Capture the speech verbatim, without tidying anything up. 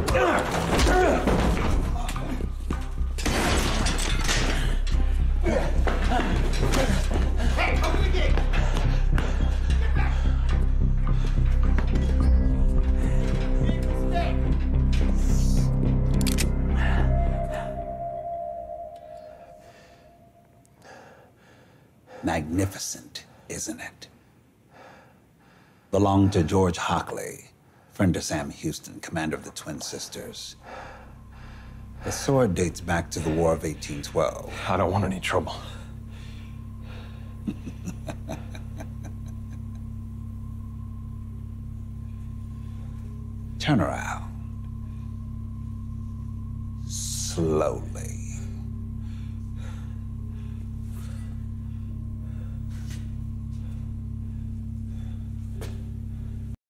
Hey, open the gate! Get back! Magnificent, isn't it? Belonged to George Hockley, friend of Sam Houston, commander of the Twin Sisters. The sword dates back to the War of eighteen twelve. I don't want any trouble. Turn around. Slowly.